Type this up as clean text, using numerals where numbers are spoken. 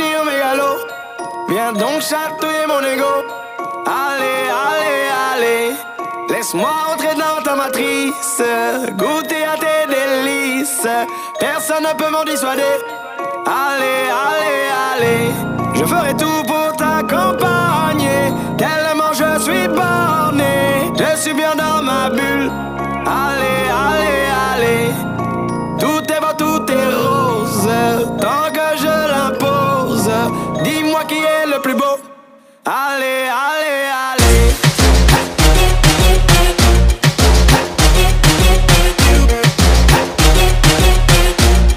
devenir mégalo. Viens donc chatouiller mon ego. Allez, allez, allez. Laisse-moi entrer dans ta matrice, goûter à tes délices. Personne ne peut m'en dissuader. Allez, allez, allez. Je ferai tout